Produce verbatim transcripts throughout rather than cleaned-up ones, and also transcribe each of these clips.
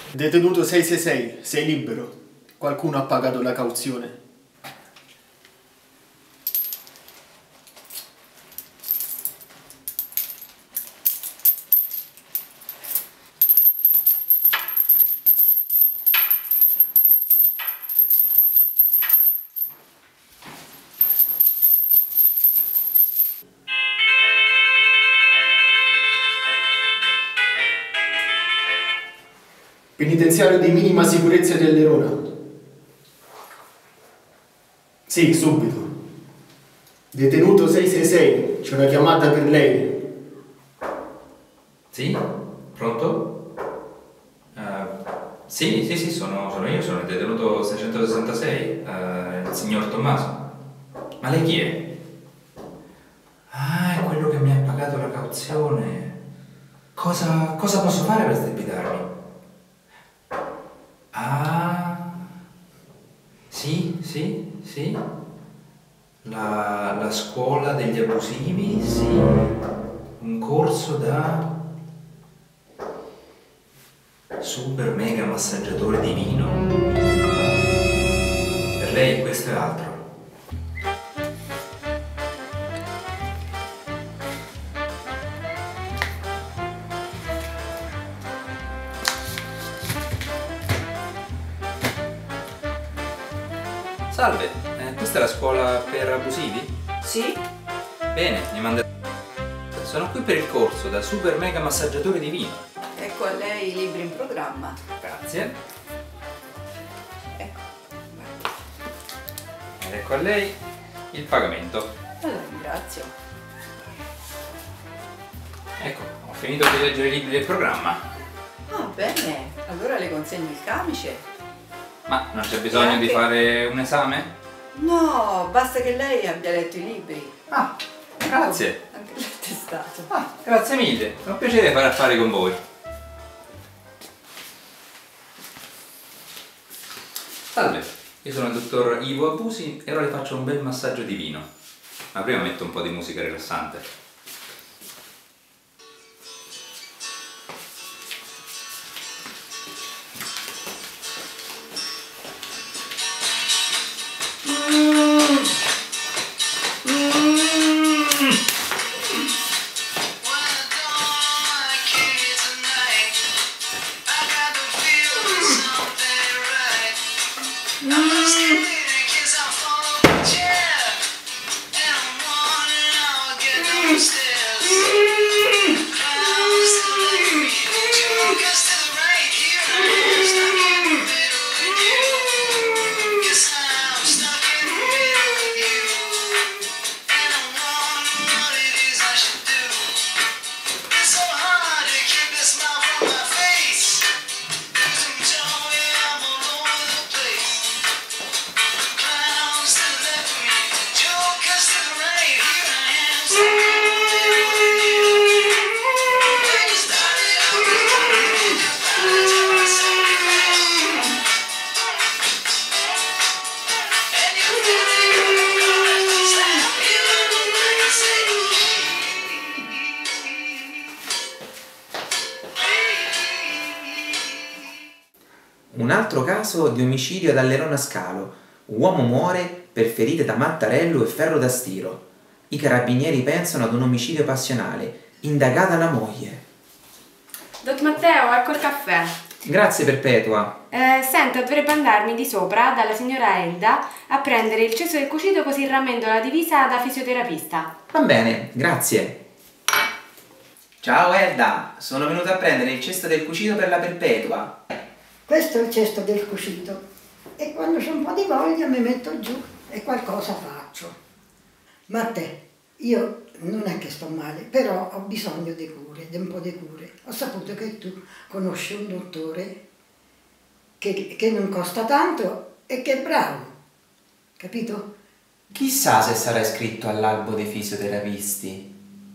Detenuto sei sei sei, sei libero. Qualcuno ha pagato la cauzione. Penitenziario di minima sicurezza di Allerona. Sì, subito. Detenuto sei sei sei, c'è una chiamata per lei. Sì? Pronto? Uh, sì, sì, sì, sono, sono io, sono il detenuto seicentosessantasei, uh, il signor Tommaso. Ma lei chi è? Ah, è quello che mi ha pagato la cauzione. Cosa, cosa posso fare per stepidarmi? Ah, sì, sì, sì. La, la scuola degli abusivi, sì. Un corso da super mega massaggiatore divino. Per lei questo è altro. Salve, eh, questa è la scuola per abusivi? Sì? Bene, mi manda... Sono qui per il corso da super mega massaggiatore divino. Ecco a lei i libri in programma. Grazie. Ecco, Ed ecco a lei il pagamento. la ringrazio. Ecco, ho finito di leggere i libri del programma. Ah, bene, allora le consegno il camice. Ma non c'è bisogno anche... di fare un esame? No, basta che lei abbia letto i libri. Ah, grazie. Anche l'attestato. Ah, grazie mille, è un piacere fare affari con voi. Salve, io sono il dottor Ivo Abusi e ora le faccio un bel massaggio divino. Ma prima metto un po' di musica rilassante. Un altro caso di omicidio ad Allerona Scalo. Uomo muore per ferite da mattarello e ferro da stiro. I carabinieri pensano ad un omicidio passionale. Indagata la moglie. Dott Matteo, ecco il caffè. Grazie Perpetua. Eh, senta, dovrebbe andarmi di sopra dalla signora Elda a prendere il cesso del cucito così rammendo la divisa da fisioterapista. Va bene, grazie. Ciao Elda, sono venuta a prendere il cesto del cucito per la Perpetua. Questo è il cesto del cucito e quando c'ho un po' di voglia mi metto giù e qualcosa faccio. Ma a te, io non è che sto male, però ho bisogno di cure, di un po' di cure. Ho saputo che tu conosci un dottore che, che non costa tanto e che è bravo, capito? Chissà se sarà iscritto all'albo dei fisioterapisti.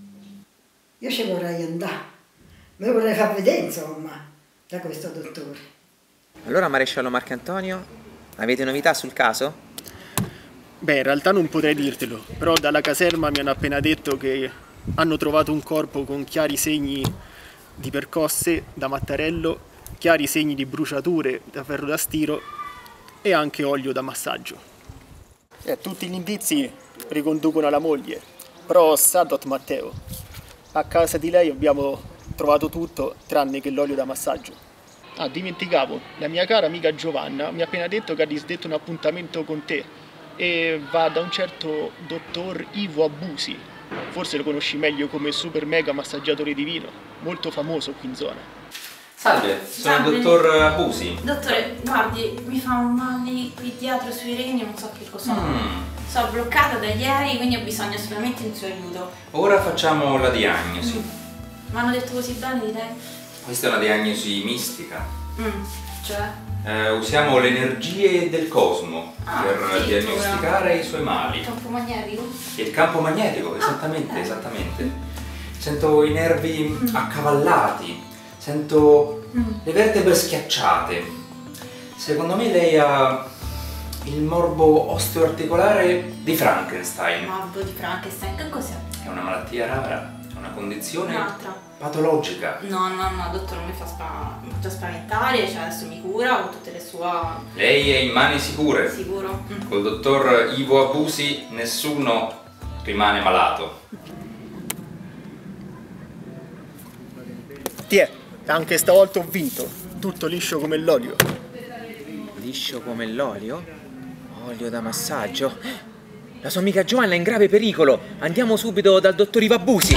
Io ci vorrei andare, me vorrei far vedere insomma da questo dottore. Allora maresciallo Marcantonio, avete novità sul caso? Beh, in realtà non potrei dirtelo, però dalla caserma mi hanno appena detto che hanno trovato un corpo con chiari segni di percosse da Mattarello chiari segni di bruciature da ferro da stiro e anche olio da massaggio. E tutti gli indizi riconducono alla moglie, però sa Dott Matteo, a casa di lei abbiamo trovato tutto tranne che l'olio da massaggio. Ah, dimenticavo, la mia cara amica Giovanna mi ha appena detto che ha disdetto un appuntamento con te e va da un certo dottor Ivo Abusi. Forse lo conosci meglio come super mega massaggiatore divino, molto famoso qui in zona. Salve, sono Salve. il dottor Abusi. Dottore, guardi, mi fa un male qui dietro sui reni, non so che cosa. Mm. Sono bloccata da ieri, quindi ho bisogno assolutamente del suo aiuto. Ora facciamo la diagnosi. Mm. Mi hanno detto così bene di lei? Questa è una diagnosi mistica. Mm. Cioè? Eh, usiamo le energie del cosmo Ah, per addirittura. diagnosticare i suoi mali. Campo magnetico? Il campo magnetico, esattamente, Ah, eh. esattamente. Sento i nervi accavallati, sento Mm. le vertebre schiacciate. Secondo me lei ha il morbo osteoarticolare di Frankenstein. Morbo di Frankenstein, che cos'è? È una malattia rara, è una condizione Un'altra? patologica. No, no, no, dottore, non mi fa spa- mi faccia spaventare, cioè adesso mi cura con tutte le sue... Lei è in mani sicure. Sicuro? Mm. Col dottor Ivo Abusi nessuno rimane malato. Tiè, anche stavolta ho vinto, tutto liscio come l'olio. Liscio come l'olio? Olio da massaggio? La sua amica Giovanna è in grave pericolo. Andiamo subito dal dottor Ivo Abusi.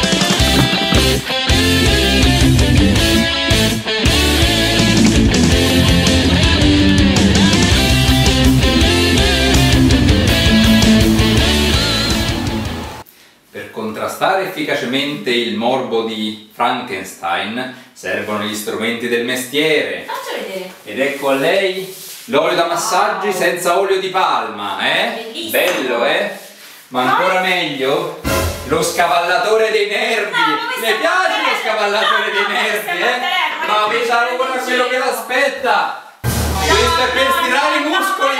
Per contrastare efficacemente il morbo di Frankenstein servono gli strumenti del mestiere. Faccia vedere. Ed ecco a lei l'olio da massaggi senza olio di palma, eh? Bellissimo. Bello, eh? Ma ancora meglio, lo scavallatore dei nervi. No, ma questa Le piace lo Mattarella. scavallatore No, dei no, nervi, questa eh? Mattarella, Ma ma avete che ancora stai quello che dicendo? l'aspetta. Questo è per no, stirare i no, muscoli.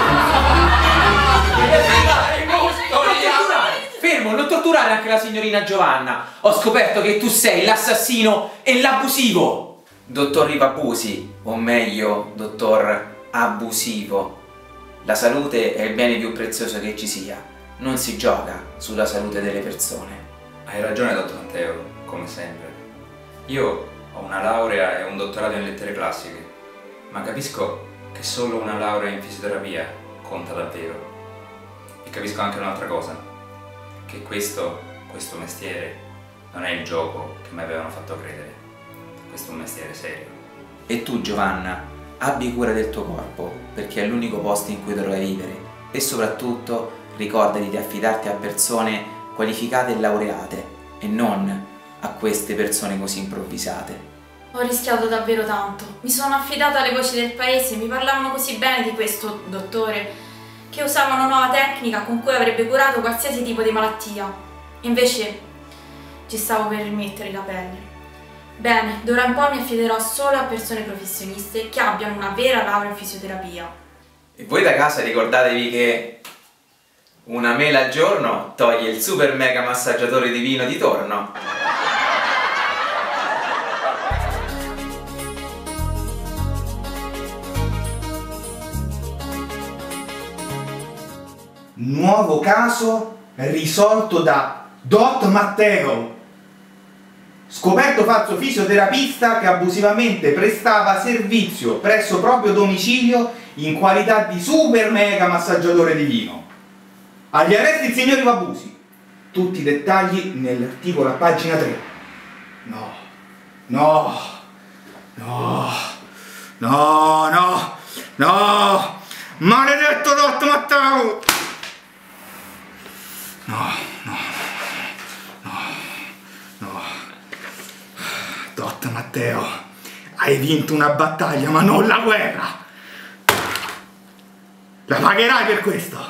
no, Per stirare i muscoli. Fermo, non torturare anche la signorina Giovanna. Ho scoperto che tu sei l'assassino e l'abusivo. Dottor Ivo Abusi, o meglio, dottor abusivo. La salute è il bene più prezioso che ci sia. Non si gioca sulla salute delle persone. Hai ragione, dottor Matteo, come sempre. Io ho una laurea e un dottorato in lettere classiche, ma capisco che solo una laurea in fisioterapia conta davvero. E capisco anche un'altra cosa, che questo, questo mestiere non è il gioco che mi avevano fatto credere. Questo è un mestiere serio. E tu, Giovanna, abbi cura del tuo corpo, perché è l'unico posto in cui dovrai vivere. E soprattutto ricordati di affidarti a persone qualificate e laureate, e non a queste persone così improvvisate. Ho rischiato davvero tanto. Mi sono affidata alle voci del paese, mi parlavano così bene di questo dottore, che usava una nuova tecnica con cui avrebbe curato qualsiasi tipo di malattia. Invece ci stavo per rimettere la pelle. Bene, d'ora in poi mi affiderò solo a persone professioniste che abbiano una vera laurea in fisioterapia. E voi da casa ricordatevi che una mela al giorno toglie il super mega massaggiatore divino di torno. Nuovo caso risolto da Dott Matteo. Scoperto falso fisioterapista che abusivamente prestava servizio presso proprio domicilio in qualità di super mega massaggiatore divino. Agli arresti il signor Ivo Abusi. Tutti i dettagli nell'articolo a pagina tre. No, no, no, no, no, no, maledetto Dott Matteo! No, no, no, no. Dott Matteo, hai vinto una battaglia, ma non la guerra. La pagherai per questo.